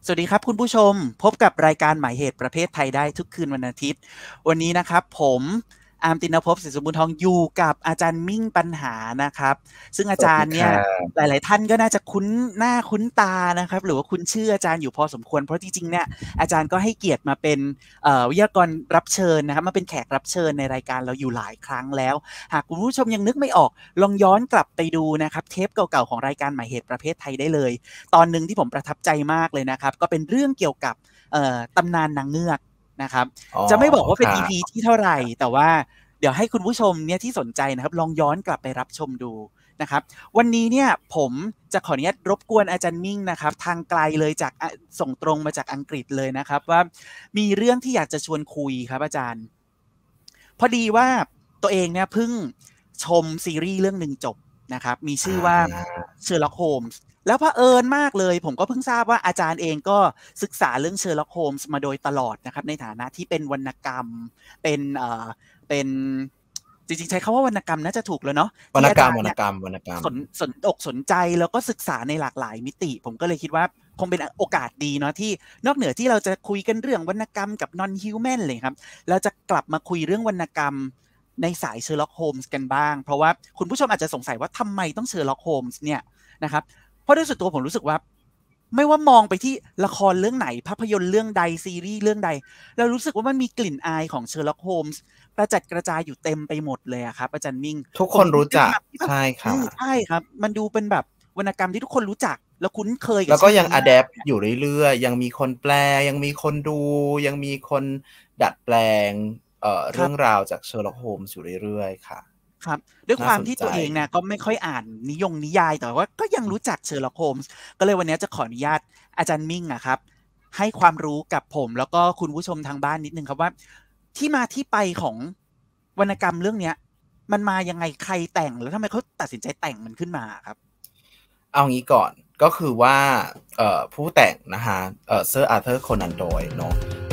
สวัสดีครับคุณผู้ชมพบกับรายการหมายเหตุประเภทไทยได้ทุกคืนวันอาทิตย์วันนี้นะครับผมอาร์มตินภพศิษย์สมบูรณ์ทองอยู่กับอาจารย์มิ่งปัญหานะครับซึ่งอาสวัสดีครัจารย์เนี่ยบหลายๆท่านก็น่าจะคุ้นหน้าคุ้นตานะครับหรือว่าคุ้นชื่ออาจารย์อยู่พอสมควรเพราะจริงๆเนี่ยอาจารย์ก็ให้เกียรติมาเป็นวิทยากรรับเชิญนะครับมาเป็นแขกรับเชิญในรายการเราอยู่หลายครั้งแล้วหากคุณผู้ชมยังนึกไม่ออกลองย้อนกลับไปดูนะครับเทปเก่าๆของรายการหมายเหตุประเภทไทยได้เลยตอนหนึ่งที่ผมประทับใจมากเลยนะครับก็เป็นเรื่องเกี่ยวกับตำนานนางเงือกนะครับอ๋อจะไม่บอกว่าเป็นครั EP บที่เท่าไหร่แต่ว่าเดี๋ยวให้คุณผู้ชมเนี่ยที่สนใจนะครับลองย้อนกลับไปรับชมดูนะครับวันนี้เนี่ยผมจะขออนุญาตรบกวนอาจารย์มิ่งนะครับทางไกลเลยจากส่งตรงมาจากอังกฤษเลยนะครับว่ามีเรื่องที่อยากจะชวนคุยครับอาจารย์พอดีว่าตัวเองเนี่ยเพิ่งชมซีรีส์เรื่องหนึ่งจบนะครับมีชื่อว่า Sherlock Holmes แล้วเผอิญมากเลยผมก็เพิ่งทราบว่าอาจารย์เองก็ศึกษาเรื่อง Sherlock Holmes มาโดยตลอดนะครับในฐานะที่เป็นวรรณกรรมเป็นจริงๆใช้คำว่าวรรณกรรมน่าจะถูกแล้วเนาะวรรณกรรมที่อาจารย์เนี่ยวรรณกรรมสนใจแล้วก็ศึกษาในหลากหลายมิติผมก็เลยคิดว่าคงเป็นโอกาสดีเนาะที่นอกเหนือที่เราจะคุยกันเรื่องวรรณกรรมกับ non human เลยครับเราจะกลับมาคุยเรื่องวรรณกรรมในสาย Sherlock Holmes กันบ้างเพราะว่าคุณผู้ชมอาจจะสงสัยว่าทำไมต้อง Sherlock Holmes เนี่ยนะครับเพราะโดยส่วนตัวผมรู้สึกว่าไม่ว่ามองไปที่ละครเรื่องไหนภาพยนตร์เรื่องใดซีรีส์เรื่องใดเรารู้สึกว่ามันมีกลิ่นอายของ Sherlock Holmes กระจัดกระจายอยู่เต็มไปหมดเลยอะครับอาจารย์มิ่งทุกผมคนรู้จักใช่ครับใช่ครับมันดูเป็นแบบวรรณกรรมที่ทุกคนรู้จักแล้วคุ้นเคยกับแล้วก็ชื่อนี้มายังอะแดปกอยู่เรื่อยๆยังมีคนแปลยังมีคนดูยังมีคนดัดแปลงเรื่องครับราวจาก Sherlock Holmes อยู่เรื่อยๆค่ะครับด้วยคน่าสนใจวามที่ตัวเองเนี่ยก็ไม่ค่อยอ่านนิยายแต่ว่าก็ยังรู้จักเชอร์ล็อกโฮมส์ก็เลยวันนี้จะขออนุญาตอาจารย์มิ่งอะครับให้ความรู้กับผมแล้วก็คุณผู้ชมทางบ้านนิดนึงครับว่าที่มาที่ไปของวรรณกรรมเรื่องเนี้ยมันมายังไงใครแต่งแล้วทำไมเขาตัดสินใจแต่งมันขึ้นมาครับเอางี้ก่อนก็คือว่าผู้แต่งนะฮะเซอร์อาร์เธอร์โคนันดอยเนาะ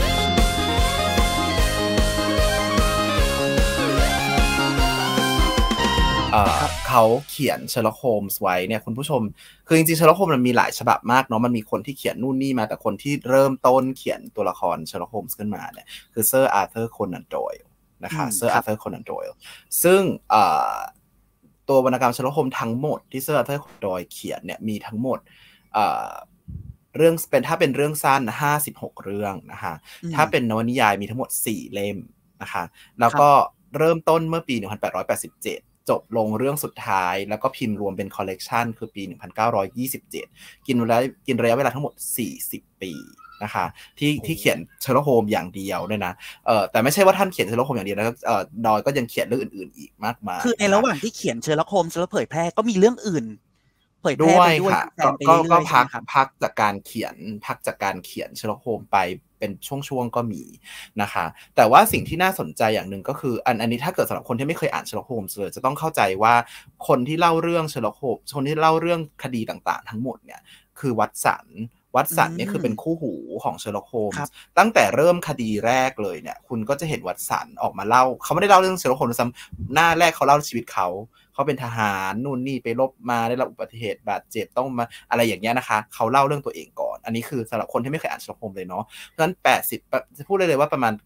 เขาเขียน Sherlock Holmes ไว้เนี่ยคุณผู้ชมคือจริงๆ Sherlock Holmes มันมีหลายฉบับมากเนาะมันมีคนที่เขียนนู่นนี่มาแต่คนที่เริ่มต้นเขียนตัวละคร Sherlock Holmes ขึ้นมาเนี่ยคือ Sir Arthur Conan Doyle นะคะ Sir ครับ Arthur Conan Doyle ซึ่งตัววรรณกรรม Sherlock Holmes ทั้งหมดที่ Sir Arthur Conan Doyle เขียนเนี่ยมีทั้งหมดเรื่องเป็นถ้าเป็นเรื่องสั้น56เรื่องนะคะถ้าเป็นนวนิยายมีทั้งหมด4เล่มนะคะแล้วก็เริ่มต้นเมื่อปี1887จบลงเรื่องสุดท้ายแล้วก็พิมพ์รวมเป็นคอลเลกชันคือปี1927กินระยะเวลาทั้งหมด40ปีนะคะที่เขียนเชอร์ล็อกโฮมอย่างเดียวด้วยนะแต่ไม่ใช่ว่าท่านเขียนเชอร์ล็อกโฮมอย่างเดียวนะครับดอยก็ยังเขียนเรื่องอื่นๆอีกมากมายคือในนะคะระหว่างที่เขียนเชอร์ล็อกโฮมส์แล้วเผยแพร่ก็มีเรื่องอื่นเผยแพร่ด้วยไปด้วยค่ะแซมไปก็เรื่อยๆใช่ไหมครับพักจากการเขียนเชอร์ล็อกโฮมไปเป็นช่วงๆก็มีนะคะแต่ว่าสิ่งที่น่าสนใจอย่างหนึ่งก็คืออันนี้ถ้าเกิดสำหรับคนที่ไม่เคยอ่านเชอร์ล็อกโฮมส์เลยจะต้องเข้าใจว่าคนที่เล่าเรื่องเชอร์ล็อกโฮมส์คนที่เล่าเรื่องคดีต่างๆทั้งหมดเนี่ยคือวัตสันเนี่ยคือเป็นคู่หูของเชอร์ล็อกโฮมส์ครับตั้งแต่เริ่มคดีแรกเลยเนี่ยคุณก็จะเห็นวัตสันออกมาเล่าเขาไม่ได้เล่าเรื่องเชอร์ล็อกโฮมส์ซ้ำหน้าแรกเขาเล่าชีวิตเขาเป็นทหารนู่นนี่ไปรบมาได้รับอุบัติเหตุบาดเจ็บต้องมาอะไรอย่างเงี้ยนะคะเขาเล่าเรื่องตัวเองก่อนอันนี้คือสำหรับคนที่ไม่เคยอ่านเชอร์ล็อกโฮมส์เลยเนาะเพราะฉะนั้น80จะพูดเลยว่าประมาณ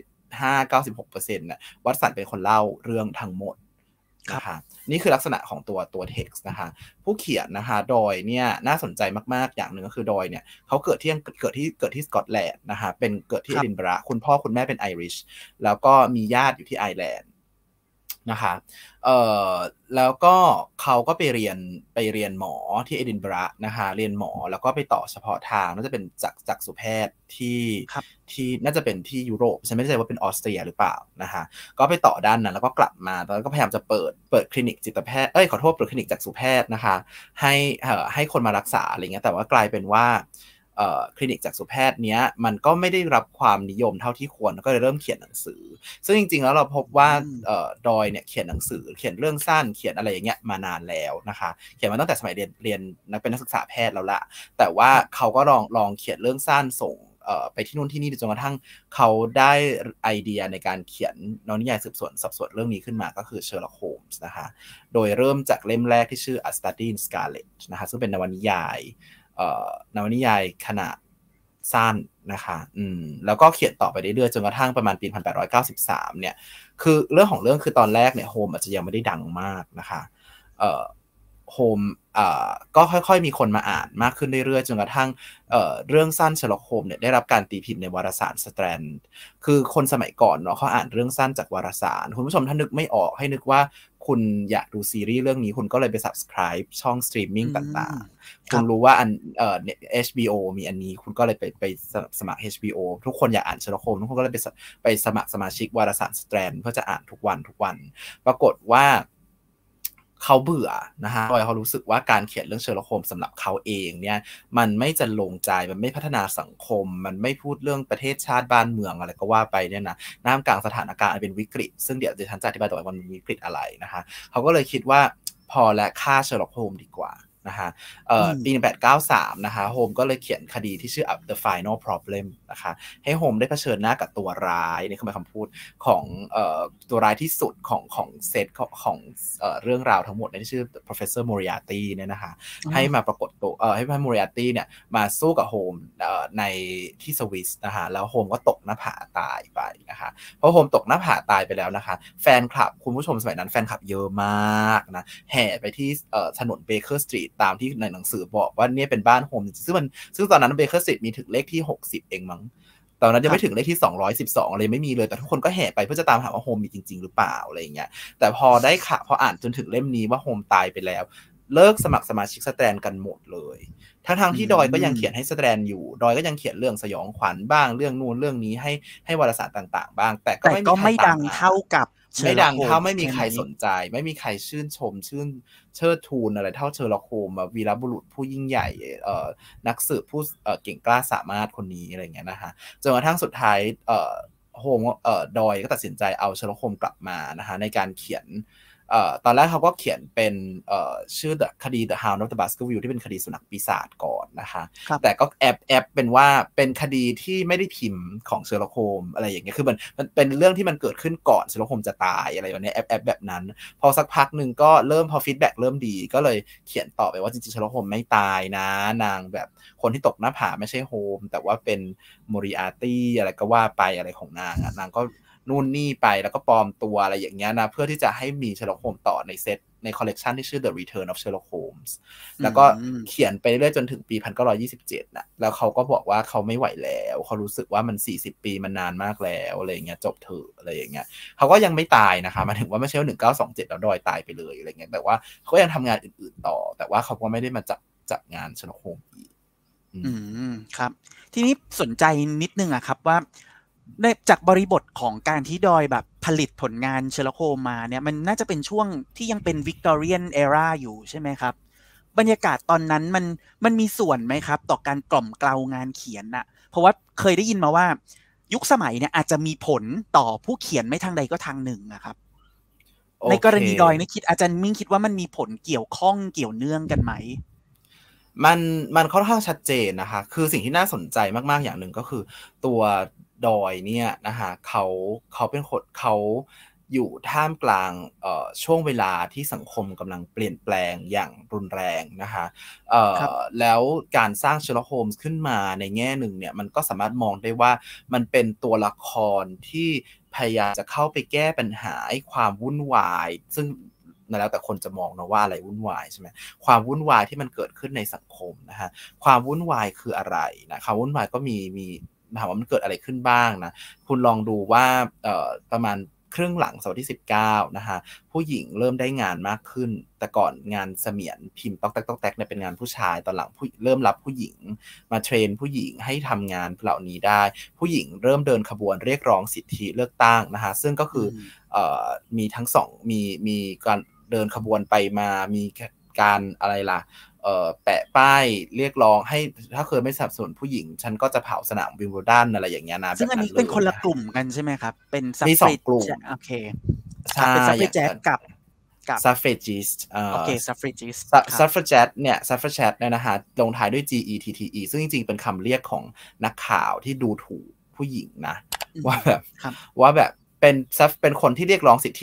95-96%น่ะวัตสันเป็นคนเล่าเรื่องทั้งหมดนะคะนี่คือลักษณะของตัวเท็กซ์นะคะผู้เขียนนะคะดอยเนี่ยน่าสนใจมากๆอย่างหนึ่งก็คือดอยเนี่ยเขาเกิดที่สกอตแลนด์นะคะเป็นเกิดที่เอดินบะระคุณพ่อคุณแม่เป็นไอริชแล้วก็มีญาติอยู่ที่ไอร์แลนด์นะคะแล้วก็เขาก็ไปเรียนหมอที่เอดินบะระนะคะเรียนหมอแล้วก็ไปต่อเฉพาะทางน่าจะเป็นจักษุแพทย์ที่น่าจะเป็นที่ยุโรปฉันไม่แน่ใจว่าเป็นออสเตรียหรือเปล่านะคะก็ไปต่อด้านนั้นแล้วก็กลับมาแล้วก็พยายามจะเปิดคลินิกจิตแพทย์ขอโทษเปิดคลินิกจักษุแพทย์นะคะให้คนมารักษาอะไรเงี้ยแต่ว่ากลายเป็นว่าคลินิกจักษุแพทย์เนี้ยมันก็ไม่ได้รับความนิยมเท่าที่ควรก็เลยเริ่มเขียนหนังสือซึ่งจริงๆแล้วเราพบว่าดอยเนี่ยเขียนหนังสือเขียนเรื่องสั้นเขียนอะไรอย่างเงี้ยมานานแล้วนะคะเขียนมาตั้งแต่สมัยเรียนเป็นนักศึกษาแพทย์แล้วล่ะแต่ว่าเขาก็ลองเขียนเรื่องสั้นส่งไปที่นู่นที่นี่จนกระทั่งเขาได้ไอเดียในการเขียนนวนิยายสืบสวนสอบสวนเรื่องนี้ขึ้นมาก็คือ Sherlock Holmes นะคะโดยเริ่มจากเล่มแรกที่ชื่อ A Study in Scarlet นะคะซึ่งเป็นนวนิยายขนาดสั้นนะคะแล้วก็เขียนต่อไปเรื่อยๆจนกระทั่งประมาณปี1893เนี่ยคือเรื่องของเรื่องคือตอนแรกเนี่ยโฮมอาจจะยังไม่ได้ดังมากนะคะโฮมก็ค่อยๆมีคนมาอ่านมากขึ้นเรื่อยๆจนกระทั่งเรื่องสั้นเชอร์ล็อกโฮมเนี่ยได้รับการตีพิมพ์ในวารสารสแตรนด์คือคนสมัยก่อนเนาะเขาอ่านเรื่องสั้นจากวารสารคุณผู้ชมถ้านึกไม่ออกให้นึกว่าคุณอยากดูซีรีส์เรื่องนี้คุณก็เลยไป subscribe ช่องสตรีมมิ่งต่างๆคุณรู้ว่าHBO มีอันนี้คุณก็เลยไปสมัคร HBO ทุกคนอยากอ่านเชอร์ล็อกโฮมทุกคนก็เลยไปสมัครสมาชิกวารสารสแตรนด์เพื่อจะอ่านทุกวันปรากฏว่าเขาเบื่อนะฮะโดยเขารู้สึกว่าการเขียนเรื่องเชอร์ล็อกโฮมส์สำหรับเขาเองเนี่ยมันไม่จะลงใจมันไม่พัฒนาสังคมมันไม่พูดเรื่องประเทศชาติบ้านเมืองอะไรก็ว่าไปเนี่ยนะท่ามกลางสถานการณ์อันเป็นวิกฤตซึ่งเดี๋ยวฉันจะอธิบายต่อไปว่ามันมีวิกฤตอะไรนะคะเขาก็เลยคิดว่าพอและฆ่าเชอร์ล็อกโฮมส์ดีกว่านะคะปี1893นะคะโฮมก็เลยเขียนคดีที่ชื่อ The Final Problem นะคะให้โฮมได้เผชิญหน้ากับตัวร้ายนี่คือคำพูดของตัวร้ายที่สุดของเซตของเรื่องราวทั้งหมดที่ชื่อ Professor Moriarty เนี่ยนะคะให้มาปรากฏตัวให้Moriarty เนี่ยมาสู้กับโฮมในที่สวิสนะคะแล้วโฮมก็ตกหน้าผาตายไปนะคะพอโฮมตกหน้าผาตายไปแล้วนะคะแฟนคลับคุณผู้ชมสมัยนั้นแฟนคลับเยอะมากนะแห่ไปที่ถนนเบเกอร์สตรีทตามที่ในหนังสือบอกว่าเนี่ยเป็นบ้านโฮมซึ่งตอนนั้นเบเกอร์สตรีทมีถึงเลขที่60เองมั้งตอนนั้นยังไม่ถึงเลขที่212อะไรไม่มีเลยแต่ทุกคนก็แห่ไปเพื่อจะตามหาว่าโฮมมีจริงๆหรือเปล่าอะไรอย่างเงี้ยแต่พอได้ข่าวพออ่านจนถึงเล่มนี้ว่าโฮมตายไปแล้วเลิกสมัครสมาชิกสแตรนกันหมดเลยทั้งที่ดอยก็ยังเขียนให้สแตรนอยู่ดอยก็ยังเขียนเรื่องสยองขวัญบ้างเรื่องนู่นเรื่องนี้ให้วารสารต่างๆบ้างแต่ก็ไม่ดังเท่ากับไม่ดังเท่าไม่มีใครสนใจไม่มีใครชื่นชมเชิดทูนอะไรเท่าเชอร์ล็อกโฮมส์วีรบุรุษผู้ยิ่งใหญ่นักสืบผู้เก่งกล้าสามารถคนนี้อะไรอย่างเงี้ยนะฮะจนกระทั่งสุดท้ายโฮมดอยก็ตัดสินใจเอาเชอร์ล็อกโฮมส์กลับมานะคะในการเขียนตอนแรกเขาก็เขียนเป็นชื่อคดี The Hound of the Baskerville ที่เป็นคดีสุนัขปีศาจก่อนนะคะแต่ก็แอบเป็นว่าเป็นคดีที่ไม่ได้พิมพ์ของเชอร์ล็อกโฮมส์อะไรอย่างเงี้ยคือมันเป็นเรื่องที่มันเกิดขึ้นก่อนเชอร์ล็อกโฮมส์จะตายอะไรแบบนี้แอบแบบนั้นพอสักพักหนึ่งก็พอฟีดแบ็กเริ่มดีก็เลยเขียนต่อไปว่าจริงๆเชอร์ล็อกโฮมส์ไม่ตายนะนางแบบคนที่ตกหน้าผาไม่ใช่โฮมแต่ว่าเป็นโมริอาร์ตี้อะไรก็ว่าไปอะไรของนางนางก็นู่นนี่ไปแล้วก็ปลอมตัวอะไรอย่างเงี้ยนะเพื่อที่จะให้มีเชอร์ล็อกโฮมส์ต่อในเซตในคอลเลกชันที่ชื่อ The Return of Sherlock Holmes แล้วก็เขียนไปเรื่อยจนถึงปี1927นะแล้วเขาก็บอกว่าเขาไม่ไหวแล้วเขารู้สึกว่ามัน40ปีมันนานมากแล้วอะไรอย่างเงี้ยจบเถอะอะไรอย่างเงี้ยเขาก็ยังไม่ตายนะคะหมายถึงว่าไม่ใช่ว่า1927แล้วดอยตายไปเลยอะไรเงี้ยแต่ว่าเขายังทำงานอื่นๆต่อแต่ว่าเขาก็ไม่ได้มาจับงาน Sherlock Holmes อีกครับทีนี้สนใจนิดนึงอะครับว่าจากบริบทของการที่ดอยแบบผลิตผลงานเชอร์ล็อกโฮมมาเนี่ยมันน่าจะเป็นช่วงที่ยังเป็นวิกตอเรียนเอราอยู่ใช่ไหมครับบรรยากาศตอนนั้นมันมีส่วนไหมครับต่อการกล่อมเกลางานเขียนน่ะเพราะว่าเคยได้ยินมาว่ายุคสมัยเนี่ยอาจจะมีผลต่อผู้เขียนไม่ทางใดก็ทางหนึ่งนะครับ ในกรณีดอยนี่อาจารย์มิ่งคิดว่ามันมีผลเกี่ยวข้องเกี่ยวเนื่องกันไหมมันค่อนข้างชัดเจนนะคะคือสิ่งที่น่าสนใจมากๆอย่างหนึ่งก็คือตัวดอยเนี่ยนะคะเขาเป็นคนเขาอยู่ท่ามกลางช่วงเวลาที่สังคมกำลังเปลี่ยนแปลงอย่างรุนแรงนะคะแล้วการสร้างเชอร์ล็อกโฮมส์ขึ้นมาในแง่หนึ่งเนี่ยมันก็สามารถมองได้ว่ามันเป็นตัวละครที่พยายามจะเข้าไปแก้ปัญหาความวุ่นวายซึ่งแล้วแต่คนจะมองนะว่าอะไรวุ่นวายใช่ไหมความวุ่นวายที่มันเกิดขึ้นในสังคมนะฮะความวุ่นวายคืออะไรนะความวุ่นวายก็มีถามว่ามันเกิดอะไรขึ้นบ้างนะคุณลองดูว่าประมาณครึ่งหลังศตวรรษที่19นะคะผู้หญิงเริ่มได้งานมากขึ้นแต่ก่อนงานเสมียนพิมพ์ต๊อกแต๊กเนี่ยเป็นงานผู้ชายตอนหลังเริ่มรับผู้หญิงมาเทรนผู้หญิงให้ทำงานเหล่านี้ได้ผู้หญิงเริ่มเดินขบวนเรียกร้องสิทธิเลือกตั้งนะคะซึ่งก็คือมีทั้งสองมีการเดินขบวนไปมามีการอะไรล่ะแปะป้ายเรียกร้องให้ถ้าเคยไม่สนับสนุนผู้หญิงฉันก็จะเผาสนามวิมเบิลดันอะไรอย่างเงี้ยนะซึ่งอันนี้เป็นคนละกลุ่มกันใช่ไหมครับเป็นมี2กลุ่มโอเคใช่เป็นซัฟเฟรเจตกับซัฟเฟรจิสต์โอเคซัฟเฟรจิสต์ซัฟเฟรเจตเนี่ยซัฟเฟรเจตเนี่ยนะฮะลงท้ายด้วย GETTE ซึ่งจริงๆเป็นคำเรียกของนักข่าวที่ดูถูกผู้หญิงนะว่าแบบเป็นคนที่เรียกร้องสิทธิแบบ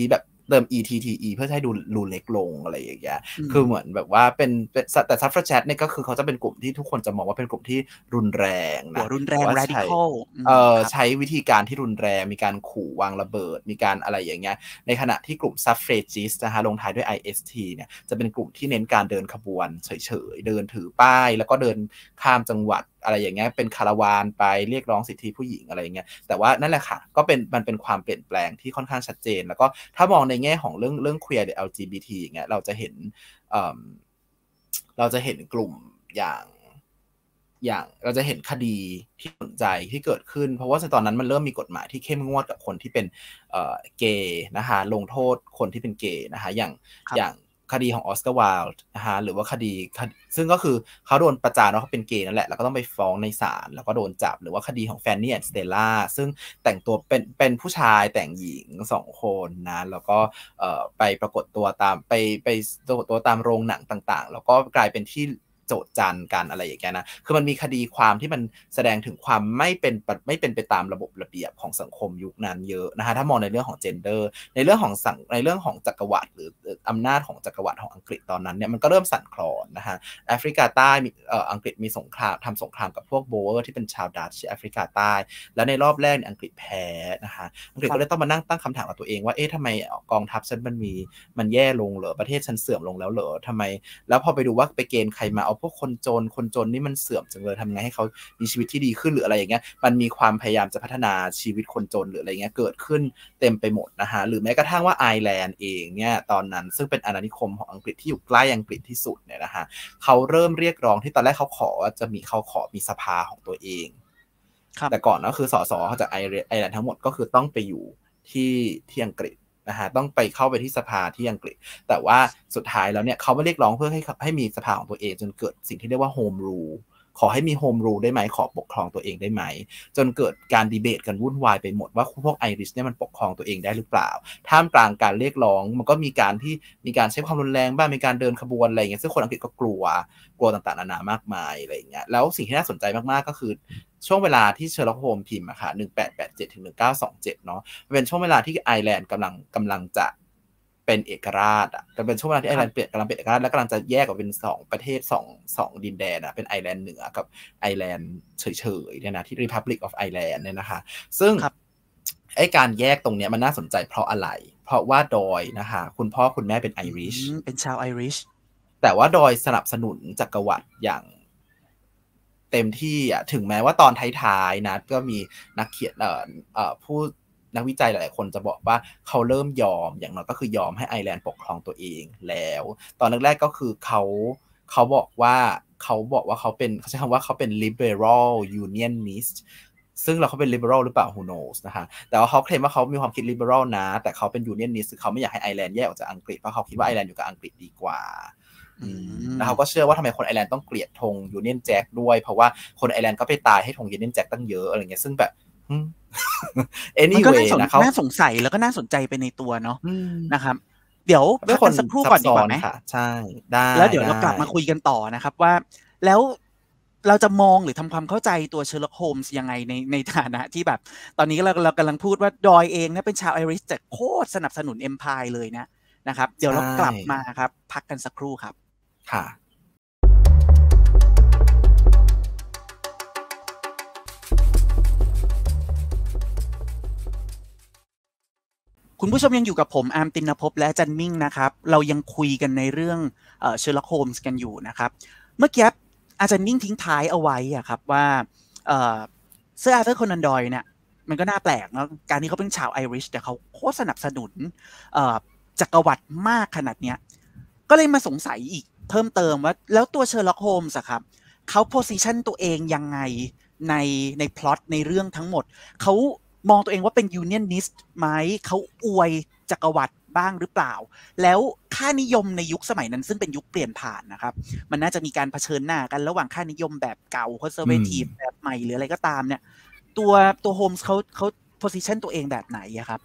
เติม ETTE เพื่อให้ดูเล็กลงอะไรอย่างเงี้ยคือเหมือนแบบว่าเป็นแต่ suffragette เนี่ยก็คือเขาจะเป็นกลุ่มที่ทุกคนจะมองว่าเป็นกลุ่มที่รุนแรงนะรุนแรงว่า radical ใช้วิธีการที่รุนแรงมีการขู่วางระเบิดมีการอะไรอย่างเงี้ยในขณะที่กลุ่ม suffragist นะฮะลงท้ายด้วย IST เนี่ยจะเป็นกลุ่มที่เน้นการเดินขบวนเฉยๆเดินถือป้ายแล้วก็เดินข้ามจังหวัดอะไรอย่างเงี้ยเป็นคาราวานไปเรียกร้องสิทธิผู้หญิงอะไรอย่างเงี้ยแต่ว่านั่นแหละค่ะก็มันเป็นความเปลี่ยนแปลงที่ค่อนข้างชัดเจนแล้วก็ถ้ามองในแง่ของเรื่อง queer หรือ LGBT อย่างเงี้ยเราจะเห็นกลุ่มอย่างเราจะเห็นคดีที่สนใจที่เกิดขึ้นเพราะว่าตอนนั้นมันเริ่มมีกฎหมายที่เข้มงวดกับคนที่เป็นเกย์นะคะลงโทษคนที่เป็นเกย์นะคะอย่างคดีของออสการ์ไวล์ด์นะคะหรือว่าคดีซึ่งก็คือเขาโดนประจานว่าเขาเป็นเกย์นั่นแหละแล้วก็ต้องไปฟ้องในศาลแล้วก็โดนจับหรือว่าคดีของแฟนนี่แอนด์สเตลล่าซึ่งแต่งตัวเป็นผู้ชายแต่งหญิง2คนนะแล้วก็ไปปรากฏตัวตามไปปรากฏตัวตามโรงหนังต่างๆแล้วก็กลายเป็นที่โจทย์จันกันอะไรอย่างเงี้ยนะคือมันมีคดีความที่มันแสดงถึงความไม่เป็นไปตามระบบระเบียบของสังคมยุคนั้นเยอะนะคะถ้ามองในเรื่องของเจนเดอร์ในเรื่องของจักรวรรดิหรืออำนาจของจักรวรรดิของอังกฤษตอนนั้นเนี่ยมันก็เริ่มสั่นคลอนนะคะแอฟริกาใต้อังกฤษมีสงครามทำสงครามกับพวกโบเวอร์ที่เป็นชาวดัตช์แอฟริกาใต้แล้วในรอบแรกอังกฤษแพ้นะคะอังกฤษก็เลยต้องมานั่งตั้งคำถามกับตัวเองว่าทำไมกองทัพฉันมันแย่ลงเหรอประเทศฉันเสื่อมลงแล้วเหรอทำไมแล้วพอไปดูว่าไปเกณฑ์ใครมาเอาพวกคนจนนี่มันเสื่อมจังเลยทำไงให้เขามีชีวิตที่ดีขึ้นหรืออะไรอย่างเงี้ยมันมีความพยายามจะพัฒนาชีวิตคนจนหรืออะไรเงี้ยเกิดขึ้นเต็มไปหมดนะฮะหรือแม้กระทั่งว่าไอร์แลนด์เองเนี่ยตอนนั้นซึ่งเป็นอาณานิคมของอังกฤษที่อยู่ใกล้อังกฤษที่สุดเนี่ยนะฮะเขาเริ่มเรียกร้องที่ตอนแรกเขาขอมีสภาของตัวเองแต่ก่อนก็คือสสจากไอร์แลนด์ทั้งหมดก็คือต้องไปอยู่ที่อังกฤษนะฮะต้องไปเข้าไปที่สภาที่อังกฤษแต่ว่าสุดท้ายแล้วเนี่ยเขาไม่เรียกร้องเพื่อให้มีสภาของตัวเองจนเกิดสิ่งที่เรียกว่าโฮมรูลขอให้มีโฮมรูลได้ไหมขอปกครองตัวเองได้ไหมจนเกิดการดีเบตกันวุ่นวายไปหมดว่าพวกไอริชเนี่ยมันปกครองตัวเองได้หรือเปล่าท่ามกลางการเรียกร้องมันก็มีการใช้ความรุนแรงบ้างมีการเดินขบวนอะไรอย่างเงี้ยซึ่งคนอังกฤษก็กลัวต่างๆนานามากมายอะไรอย่างเงี้ยแล้วสิ่งที่น่าสนใจมากๆก็คือช่วงเวลาที่เชอร์ล็อกโฮมพิมพ์อะค่ะ1887 ถึง 1927เนาะเป็นช่วงเวลาที่ไอร์แลนด์กำลังจะเป็นเอกราชอ่ะจะเป็นช่วงเวลาที่ไอร์แลนด์กำลังเป็นเอกราชและกำลังจะแยกออกเป็น2ประเทศ2ดินแดนอ่ะเป็นไอร์แลนด์เหนือกับไอร์แลนด์เฉยๆเนี่ยนะที่ Republic of Ireland เนี่ยนะคะซึ่งไอการแยกตรงเนี้ยมันน่าสนใจเพราะอะไรเพราะว่าดอยนะคะคุณพ่อคุณแม่เป็นไอริชเป็นชาวไอริชแต่ว่าดอยสนับสนุนจักรวรรดิอย่างเต็มที่อ่ะถึงแม้ว่าตอนท้ายๆนะก็มีนักเขียนผู้นักวิจัยหลายๆคนจะบอกว่าเขาเริ่มยอมอย่างน้อยก็คือยอมให้ไอร์แลนด์ปกครองตัวเองแล้วตอนแรกๆก็คือเขาบอกว่าเขาใช้คำว่าเขาเป็น liberal unionist ซึ่งเขาเป็น liberal หรือเปล่า who knows นะคะแต่ว่าเขาเคลมว่าเขามีความคิด liberal นะแต่เขาเป็น unionist คือเขาไม่อยากให้ไอร์แลนด์แยกออกจากอังกฤษเพราะเขาคิดว่าไอร์แลนด์อยู่กับอังกฤษดีกว่าแล้วเขาก็เชื่อว่าทำไมคนไอร์แลนด์ต้องเกลียดธง Union Jack ด้วยเพราะว่าคนไอร์แลนด์ก็ไปตายให้ธง Union Jack ตั้งเยอะอะไรเงี้ยซึ่งแบบ anyway นะเขาน่าสงสัยแล้วก็น่าสนใจไปในตัวเนาะนะครับเดี๋ยวพักกันสักครู่ก่อนดีกว่าไหมใช่ได้แล้วเดี๋ยวเรากลับมาคุยกันต่อนะครับว่าแล้วเราจะมองหรือทำความเข้าใจตัวเชอร์ล็อกโฮมส์ยังไงในฐานะที่แบบตอนนี้เรากำลังพูดว่าดอยเองนะเป็นชาวไอริชแต่โคตรสนับสนุน Empire เลยนะครับเดี๋ยวเรากลับมาครับพักกันสักครู่ครับค่ะคุณผู้ชมยังอยู่กับผมอาร์มตินภพและอาจารย์มิ่งนะครับเรายังคุยกันในเรื่องเชอร์ล็อกโฮมส์กันอยู่นะครับเมื่อกี้อาจารย์มิ่งทิ้งท้ายเอาไว้ครับว่าเซอร์อาร์เธอร์ โคนันดอยล์เนี่ยมันก็น่าแปลกนะการที่เขาเป็นชาวไอริชแต่เขาโคตรสนับสนุนจักรวรรดิมากขนาดเนี้ยก็เลยมาสงสัยอีกเพิ่มเติมว่าแล้วตัวเชอร์ล็อกโฮมส์ครับเขาโพสิชันตัวเองยังไงในพล็อตในเรื่องทั้งหมดเขามองตัวเองว่าเป็นยูเนียนิสต์ไหมเขาอวยจักรวรรดิบ้างหรือเปล่าแล้วค่านิยมในยุคสมัยนั้นซึ่งเป็นยุคเปลี่ยนผ่านนะครับมันน่าจะมีการเผชิญหน้ากันระหว่างค่านิยมแบบเก่าคอนเซอร์เวทีฟแบบใหม่หรืออะไรก็ตามเนี่ยตัวโฮมส์เขาโพสิชันตัวเองแบบไหนครับ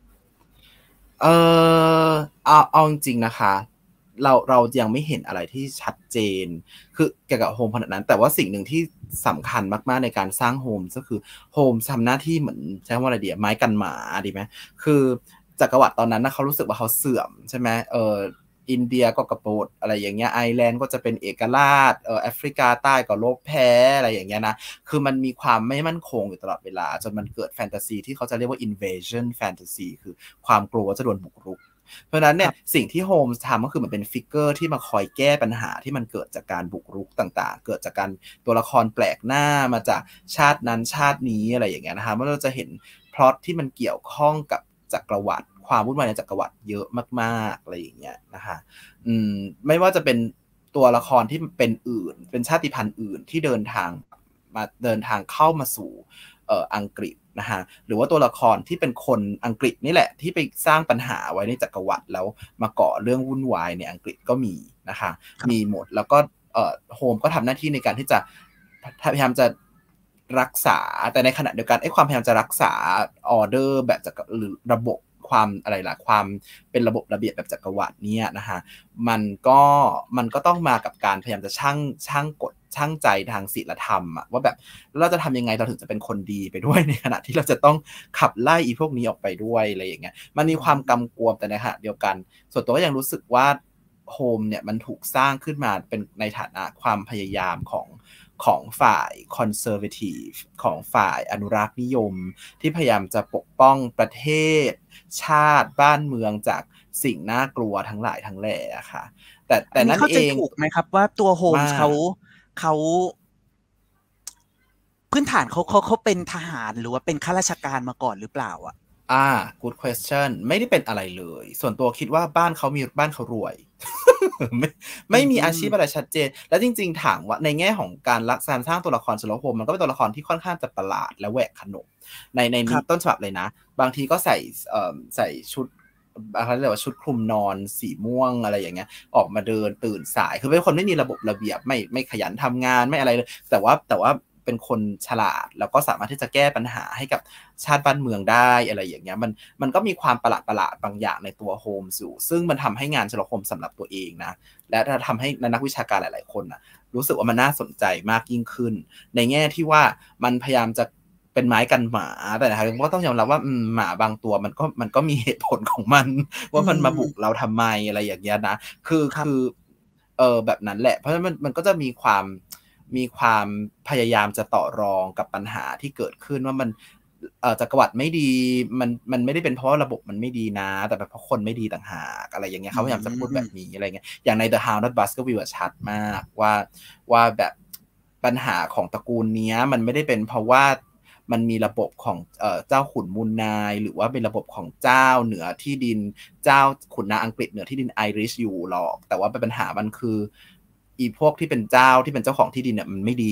เอาจริงๆนะคะเรายังไม่เห็นอะไรที่ชัดเจนคือเกี่ยวกับโฮมขนาดนั้นแต่ว่าสิ่งหนึ่งที่สำคัญมากๆในการสร้างโฮมก็คือโฮมทำหน้าที่เหมือนใช้คำว่าอะไรดีไม้กันหมาดีไหมคือจักรวรรดิตอนนั้นนะเขารู้สึกว่าเขาเสื่อมใช่ไหมอินเดียก็กบฏอะไรอย่างเงี้ยไอร์แลนด์ก็จะเป็นเอกราชแอฟริกาใต้ก็ลบแพ้อะไรอย่างเงี้ยนะคือมันมีความไม่มั่นคงอยู่ตลอดเวลาจนมันเกิดแฟนตาซีที่เขาจะเรียกว่า invasion fantasy คือความกลัวว่าจะโดนบุกรุกเพราะฉะนั้นเนี่ยสิ่งที่โฮมส์ทำก็คือมันเป็นฟิกเกอร์ที่มาคอยแก้ปัญหาที่มันเกิดจากการบุกรุกต่างๆเกิดจากการตัวละครแปลกหน้ามาจากชาตินั้นชาตินี้อะไรอย่างเงี้ยนะคะเราจะเห็นพล็อตที่มันเกี่ยวข้องกับจักรวรรดิความวุ่นวายในจักรวรรดิเยอะมากๆอะไรอย่างเงี้ยนะคะไม่ว่าจะเป็นตัวละครที่เป็นอื่นเป็นชาติพันธุ์อื่นที่เดินทางเข้ามาสู่อังกฤษนะฮะหรือว่าตัวละครที่เป็นคนอังกฤษนี่แหละที่ไปสร้างปัญหาไว้ในจักรวรรดิแล้วมาก่อเรื่องวุ่นวายในอังกฤษก็มีนะคะมีหมดแล้วก็โฮมก็ทำหน้าที่ในการที่จะพยายามจะรักษาแต่ในขณะเดียวกันความพยายามจะรักษาออเดอร์แบบจากหรือระบบความอะไรล่ะความเป็นระบบระเบียบแบบจักรวรรดิเนี่ยนะฮะมันก็ต้องมากับการพยายามจะช่างกฎช่างใจทางศีลธรรมอะว่าแบบเราจะทำยังไงเราถึงจะเป็นคนดีไปด้วยในขณะที่เราจะต้องขับไล่อีพวกนี้ออกไปด้วยอะไรอย่างเงี้ยมันมีความกำกวมแต่ในขณะเดียวกันส่วนตัวก็ยังรู้สึกว่าโฮมเนี่ยมันถูกสร้างขึ้นมาเป็นในฐานะความพยายามของฝ่ายคอนเซอร์เวทีฟของฝ่ายอนุรักษ์นิยมที่พยายามจะปกป้องประเทศชาติบ้านเมืองจากสิ่งน่ากลัวทั้งหลายทั้งแหล่ค่ะแต่นั่นเองถูกไหมครับว่าตัวโฮมส์เขาพื้นฐานเขาเป็นทหารหรือว่าเป็นข้าราชการมาก่อนหรือเปล่าอ่ะ good question ไม่ได้เป็นอะไรเลยส่วนตัวคิดว่าบ้านเขารวย ไม่มีอาชีพอะไรชัดเจนแล้วจริงๆถามว่าในแง่ของการสร้างตัวละครเชอร์ล็อกโฮมส์มันก็เป็นตัวละครที่ค่อนข้างจะประหลาดและแหวกขนบในนี้ต้นฉบับเลยนะบางทีก็ใส่ชุดอะไรเรียกว่าชุดคลุมนอนสีม่วงอะไรอย่างเงี้ยออกมาเดินตื่นสายคือเป็นคนไม่มีระบบระเบียบไม่ขยันทำงานไม่อะไรเลยแต่ว่าเป็นคนฉลาดแล้วก็สามารถที่จะแก้ปัญหาให้กับชาติบ้านเมืองได้อะไรอย่างเงี้ยมันก็มีความประหลาดบางอย่างในตัวโฮมส์อยู่ซึ่งมันทำให้งานเชอร์ล็อกโฮมส์สำหรับตัวเองนะและทำให้นักวิชาการหลายๆคนนะรู้สึกว่ามันน่าสนใจมากยิ่งขึ้นในแง่ที่ว่ามันพยายามจะเป็นไม้กันหมาแต่นะครับก็ต้องยอมรับว่าหมาบางตัวมันก็มีเหตุผลของมันว่ามันมาบุกเราทำไมอะไรอย่างเงี้ยนะคือแบบนั้นแหละเพราะฉะนั้นมันก็จะมีความพยายามจะต่อรองกับปัญหาที่เกิดขึ้นว่ามันจักรวรรดิไม่ดีมันไม่ได้เป็นเพราะระบบมันไม่ดีนะแต่เป็นเพราะคนไม่ดีต่างหากอะไรอย่างเงี้ยเขาพยายามจะพูดแบบนี้อะไรเงี้ยอย่างใน The Hound Not Baskerville ชัดมากว่าแบบปัญหาของตระกูลนี้มันไม่ได้เป็นเพราะว่ามันมีระบบของเจ้าขุนมูลนายหรือว่าเป็นระบบของเจ้าเหนือที่ดินเจ้าขุนนางอังกฤษเหนือที่ดินไอริชอยู่หรอกแต่ว่าปัญหามันคืออีพวกที่เป็นเจ้าของที่ดินเนี่ยมันไม่ดี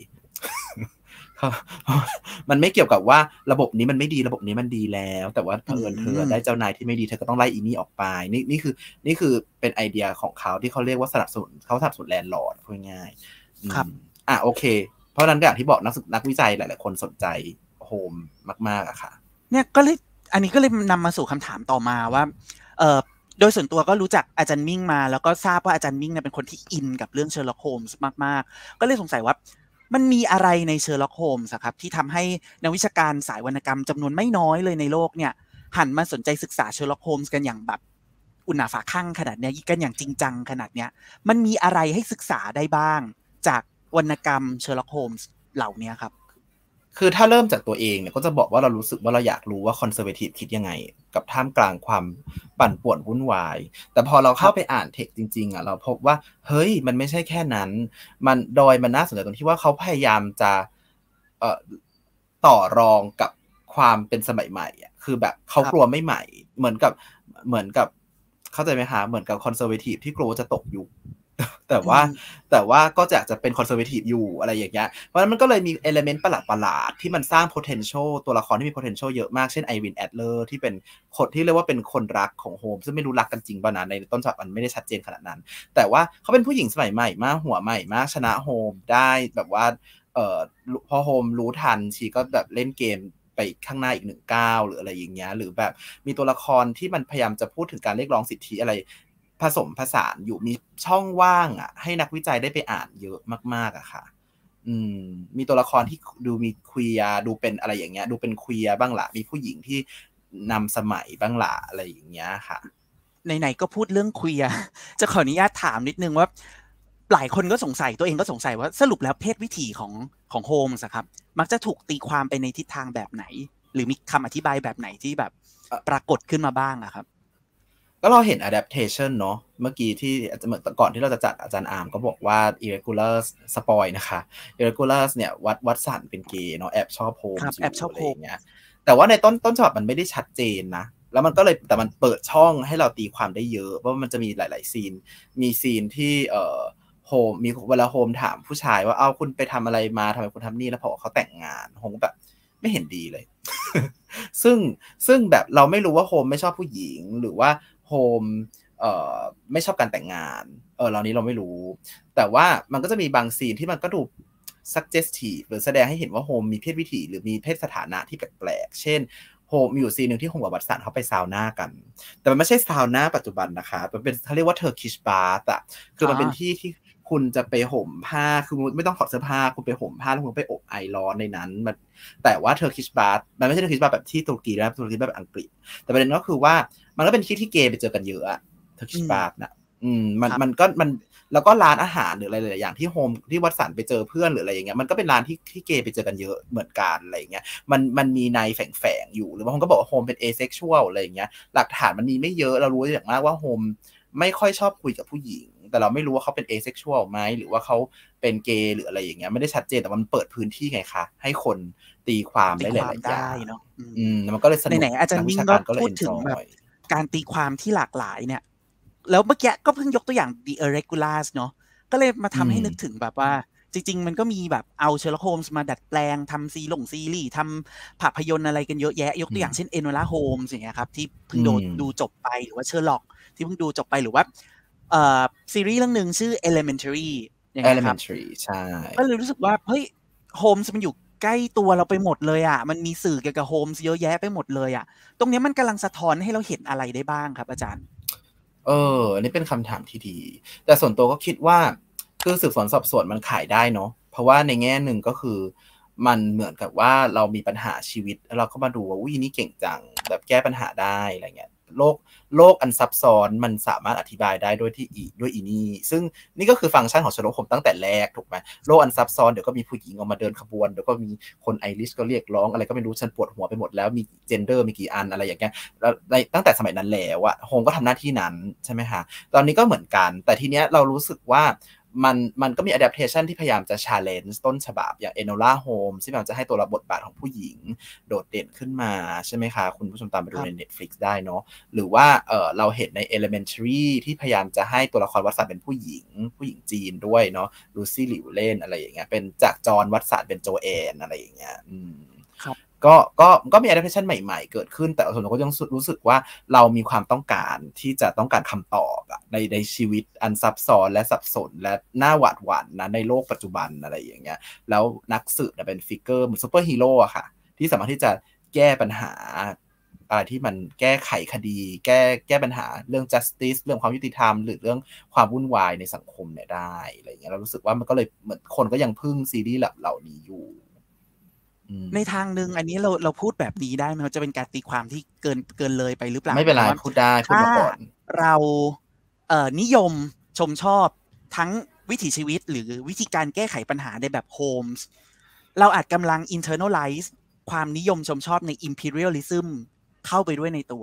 มันไม่เกี่ยวกับว่าระบบนี้มันไม่ดีระบบนี้มันดีแล้วแต่ว่าเผอิญเธอได้เจ้านายที่ไม่ดีเธอก็ต้องไล่อีนี่ออกไปนี่คือเป็นไอเดียของเขาที่เขาเรียกว่าสนับสนุนแลนด์ลอร์ดพูดง่ายครับโอเคเพราะนั้นอย่างที่บอกนักวิจัยหลายๆคนสนใจโฮมมากๆอะค่ะเนี่ยอันนี้ก็เลยนำมาสู่คำถามต่อมาว่าโดยส่วนตัวก็รู้จักอาจารย์มิ่งมาแล้วก็ทราบว่าอาจารย์มิ่งเนี่ยเป็นคนที่อินกับเรื่องเชอร์ล็อกโฮมส์มากๆก็เลยสงสัยว่ามันมีอะไรในเชอร์ล็อกโฮมส์ครับที่ทำให้นักวิชาการสายวรรณกรรมจำนวนไม่น้อยเลยในโลกเนี่ยหันมาสนใจศึกษาเชอร์ล็อกโฮมส์กันอย่างแบบอุณาฝาคั่งขนาดเนี้ยกันอย่างจริงจังขนาดเนี้ยมันมีอะไรให้ศึกษาได้บ้างจากวรรณกรรมเชอร์ล็อกโฮมส์เหล่านี้ครับคือถ้าเริ่มจากตัวเองเนี่ยก็จะบอกว่าเรารู้สึกว่าเราอยากรู้ว่าคอนเซอร์เวทีฟคิดยังไงกับท่ามกลางความปั่นป่วนวุ่นวายแต่พอเราเข้าไปอ่านเทคจริงๆอ่ะเราพบว่าเฮ้ยมันไม่ใช่แค่นั้นมันน่าสนใจตรงที่ว่าเขาพยายามจะต่อรองกับความเป็นสมัยใหม่อ่ะคือแบบเขากลัวไม่ใหม่เหมือนกับเข้าใจไหมคะเหมือนกับคอนเซอร์เวทีฟที่กลัวจะตกยุคแต่ว่าก็จะเป็นคอนเซอร์เวทีฟอยู่อะไรอย่างเงี้ยเพราะฉะนั้นมันก็เลยมีเอลิเมนต์ประหลาดที่มันสร้าง potential ตัวละครที่มี potential เยอะมากเช่นไอวินแอดเลอร์ที่เป็นคนที่เรียกว่าเป็นคนรักของโฮมซึ่งไม่รู้รักกันจริงป่ะนะในต้นฉบับมันไม่ได้ชัดเจนขนาดนั้นแต่ว่าเขาเป็นผู้หญิงสมัยใหม่มากหัวใหม่มากชนะโฮมได้แบบว่าพอโฮมรู้ทันชีก็แบบเล่นเกมไปข้างหน้าอีก1 ก้าวหรืออะไรอย่างเงี้ยหรือแบบมีตัวละครที่มันพยายามจะพูดถึงการเรียกร้องสิทธิอะไรผสมผสานอยู่มีช่องว่างอ่ะให้นักวิจัยได้ไปอ่านเยอะมากๆอะค่ะมีตัวละครที่ดูมีควียร์ดูเป็นอะไรอย่างเงี้ยดูเป็นควียร์บ้างละมีผู้หญิงที่นำสมัยบ้างละอะไรอย่างเงี้ยค่ะไหนๆก็พูดเรื่องเคลียร์จะขออนุญาตถามนิดนึงว่าหลายคนก็สงสัยตัวเองก็สงสัยว่าสรุปแล้วเพศวิถีของโฮมส์ครับมักจะถูกตีความไปในทิศทางแบบไหนหรือมีคำอธิบายแบบไหนที่แบบปรากฏขึ้นมาบ้างอะครับก็เราเห็น adaptation เนาะเมื่อกี้ที่เหมือนก่อนที่เราจะจัดอาจารย์อาร์มก็บอกว่า irregulars สปอยนะคะ irregulars เนี่ยวัดสันเป็นเกย์เนาะแอบชอบโฮมอยู่อะไรอย่างเงี้ยแต่ว่าในต้นฉบับมันไม่ได้ชัดเจนนะแล้วมันก็เลยแต่มันเปิดช่องให้เราตีความได้เยอะเพราะมันจะมีหลายๆซีนมีซีนที่โฮมมีเวลาโฮมถามผู้ชายว่าเอ้าคุณไปทำอะไรมาทำไมคุณทำนี่แล้วพอเขาแต่งงานโฮมแบบไม่เห็นดีเลย ซึ่งแบบเราไม่รู้ว่าโฮมไม่ชอบผู้หญิงหรือว่าโฮมไม่ชอบการแต่งงานเรานี้เราไม่รู้แต่ว่ามันก็จะมีบางซีนที่มันก็ดู suggestive หรือแสดงให้เห็นว่าโฮมมีเพศวิถีหรือมีเพศสถานะที่แปลกๆเช่นโฮมมีอยู่ซีนหนึ่งที่โฮมกับวัตสันเขาไปซาวน่ากันแต่มันไม่ใช่ซาวน่าปัจจุบันนะคะมันเป็นเขาเรียกว่า Turkish bath อะคือมันเป็นที่ที่คุณจะไปห่มผ้าคือไม่ต้องถอดเสื้อผ้าคุณไปห่มผ้าแล้วคุณไปอบไอร้อนในนั้นมันแต่ว่า Turkish bath มันไม่ใช่ Turkish bath แบบที่ตุรกีนะตุรกีแบบอังกฤษแต่ประเด็นก็คือว่ามันก็เป็นที่ที่เกย์ไปเจอกันเยอะอะ Turkish bath นะมันแล้วก็ร้านอาหารหรืออะไรหลายอย่างที่โฮมที่วัดสันไปเจอเพื่อนหรืออะไรอย่างเงี้ยมันก็เป็นร้านที่เกย์ไปเจอกันเยอะเหมือนกันอะไรอย่างเงี้ยมันมีในแฝงอยู่หรือว่าโฮมก็บอกว่าโฮมเป็นเอเซ็กชวลอะไรอย่างเงี้ยหลักฐานมันมีไม่เยอะเรารู้อย่างมากว่าโฮมไม่ค่อยชอบคุยกับผู้หญิงแต่เราไม่รู้ว่าเขาเป็นเอเซ็กชวลไหมหรือว่าเขาเป็นเกย์หรืออะไรอย่างเงี้ยไม่ได้ชัดเจนแต่มันเปิดพื้นที่ไงคะให้คนตีความได้หลายๆอย่างเนาะมันก็เลยสนุกไหนๆอาจารย์มิ่งก็พูดถึงแบบการตีความที่หลากหลายเนี่ยแล้วเมื่อกี้ก็เพิ่งยกตัวอย่าง The Irregulars เนาะก็เลยมาทำให้นึกถึงแบบว่าจริงๆมันก็มีแบบเอาเชอร์ล็อกโฮมส์มาดัดแปลงทำซีรีส์ทำภาพยนตร์อะไรกันเยอะแยะยกตัวอย่างเช่นเอโนล่าโฮมส์อย่างเงี้ยครับที่เพิ่งดูจบไปหรือว่าเชอร์ล็อกที่เพิ่งดูจบไปหรือว่าซีรีส์เรื่องนึงชื่อ Elementary อย่างเงี้ยครับ Elementary ใช่ก็เลยรู้สึกว่าเฮ้ยโฮมส์มันอยู่ใกล้ตัวเราไปหมดเลยอ่ะมันมีสื่อเกี่ยวกับโฮมส์เยอะแยะไปหมดเลยอ่ะตรงนี้มันกำลังสะท้อนให้เราเห็นอะไรได้บ้างครับอาจารย์อันนี้เป็นคำถามที่ดีแต่ส่วนตัวก็คิดว่าคือสืบสวนสอบสวนมันขายได้เนาะเพราะว่าในแง่หนึ่งก็คือมันเหมือนกับว่าเรามีปัญหาชีวิตแล้วเราก็มาดูว่าอุ้ยนี่เก่งจังแบบแก้ปัญหาได้อะไรเงี้ยโลกอันซับซ้อนมันสามารถอธิบายได้ด้วยอีนี่ซึ่งนี่ก็คือฟังก์ชันของชนบทตั้งแต่แรกถูกไหมโลกอันซับซ้อนเดี๋ยวก็มีผู้หญิงออกมาเดินขบวนเดี๋ยวก็มีคนไอริชก็เรียกร้องอะไรก็ไม่รู้ฉันปวดหัวไปหมดแล้วมีเจนเดอร์มีกี่อันอะไรอย่างเงี้ยแล้วตั้งแต่สมัยนั้นแล้วอะโฮมก็ทำหน้าที่นั้นใช่ไหมคะตอนนี้ก็เหมือนกันแต่ทีเนี้ยเรารู้สึกว่ามันก็มี adaptation ที่พยายามจะ challenge ต้นฉบับอย่าง Enola Holmes ที่พยายามจะให้ตัวบทบาทของผู้หญิงโดดเด่นขึ้นมาใช่ไหมคะคุณผู้ชมตามไปดูใน Netflix ได้เนาะหรือว่าเราเห็นใน Elementary ที่พยายามจะให้ตัวละครวัตสันเป็นผู้หญิงจีนด้วยเนาะลูซี่หลิวเล่นอะไรอย่างเงี้ยเป็นจากจอห์นวัตสันเป็นโจแอนอะไรอย่างเงี้ยก็มี adaptation ใหม่ๆเกิดขึ้นแต่ส่วนตัวก็ยังรู้สึกว่าเรามีความต้องการที่จะต้องการคำตอบในชีวิตอันซับซ้อนและสับสนและน่าหวาดหวั่นนะในโลกปัจจุบันอะไรอย่างเงี้ยแล้วนักสืบเป็นฟิกเกอร์เหมือนซูเปอร์ฮีโร่อะค่ะที่สามารถที่จะแก้ปัญหาอะไรที่มันแก้ไขคดีแก้ปัญหาเรื่อง justice เรื่องความยุติธรรมหรือเรื่องความวุ่นวายในสังคมเนี่ยได้อะไรอย่างเงี้ยเรารู้สึกว่ามันก็เลยเหมือนคนก็ยังพึ่งซีรีส์เหล่านี้อยู่ในทางหนึ่งอันนี้เราพูดแบบนี้ได้ไหมมันจะเป็นการตีความที่เกินเลยไปหรือเปล่าไม่เป็นไรพูดได้พูดมาก่อนเรานิยมชมชอบทั้งวิถีชีวิตหรือวิธีการแก้ไขปัญหาในแบบโฮมส์เราอาจกำลัง internalize ความนิยมชมชอบใน imperialism เข้าไปด้วยในตัว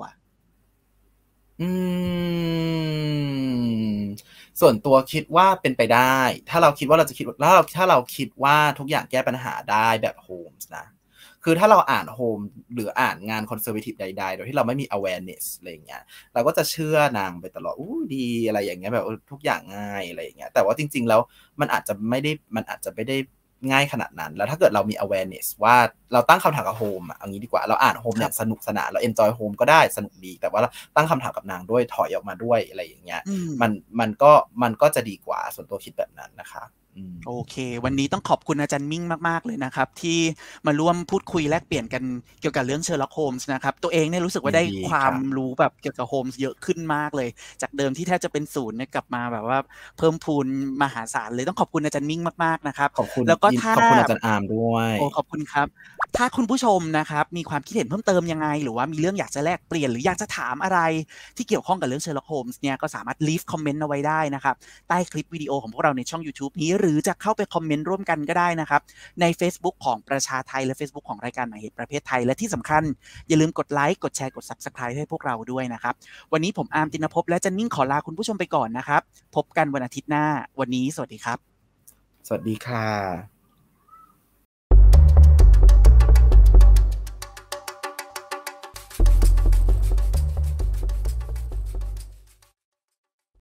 ส่วนตัวคิดว่าเป็นไปได้ถ้าเราคิดว่าเราจะคิดถ้าเราคิดว่าทุกอย่างแก้ปัญหาได้แบบโฮมส์นะคือถ้าเราอ่านโฮมหรืออ่านงานคอนเซอร์เวทีฟใดๆโดยที่เราไม่มี awareness อะไรอย่างเงี้ยเราก็จะเชื่อนางไปตลอดดีอะไรอย่างเงี้ยแบบทุกอย่างง่ายอะไรอย่างเงี้ยแต่ว่าจริงๆแล้วมันอาจจะไม่ได้ง่ายขนาดนั้นแล้วถ้าเกิดเรามี awareness ว่าเราตั้งคำถามกับโฮมอ่ะเอางี้ดีกว่าเราอ่านโฮมอย่างสนุกสนานเรา enjoy โฮมก็ได้สนุกดีแต่ว่าเราตั้งคำถามกับนางด้วยถอยออกมาด้วยอะไรอย่างเงี้ยมันก็จะดีกว่าส่วนตัวคิดแบบนั้นนะคะโอเควันนี้ต้องขอบคุณอาจารย์มิ่งมากๆเลยนะครับที่มาร่วมพูดคุยแลกเปลี่ยนกันเกี่ยวกับเรื่องเชอร์ล็อกโฮมส์นะครับตัวเองเนี่ยรู้สึกว่าได้ความรู้แบบเกี่ยวกับโฮมส์เยอะขึ้นมากเลยจากเดิมที่แทบจะเป็นศูนย์เนี่ยกลับมาแบบว่าเพิ่มพูนมหาศาลเลยต้องขอบคุณอาจารย์มิ่งมากๆนะครับขอบคุณแล้วก็ถ้าขอบคุณอาจารย์อาร์มด้วยโอ้ขอบคุณครับถ้าคุณผู้ชมนะครับมีความคิดเห็นเพิ่มเติมยังไงหรือว่ามีเรื่องอยากจะแลกเปลี่ยนหรืออยากจะถามอะไรที่เกี่ยวข้องกับเรื่องเชอร์ล็อกโฮมส์เนี่ยก็สามารถ leave comment เอาไว้ได้นะครับใต้คลิปวิดีโอของพวกเราในช่อง YouTube นี้หรือจะเข้าไปคอมเมนต์ร่วมกันก็ได้นะครับใน Facebook ของประชาไทยและ Facebook ของรายการหมายเหตุประเภทไทยและที่สำคัญอย่าลืมกดไลค์กดแชร์กด Subscribe ให้พวกเราด้วยนะครับวันนี้ผมอาร์มตินภพและจันนิ่งขอลาคุณผู้ชมไปก่อนนะครับพบกันวันอาทิตย์หน้าวันนี้สวัสดีครับสวัสดีค่ะ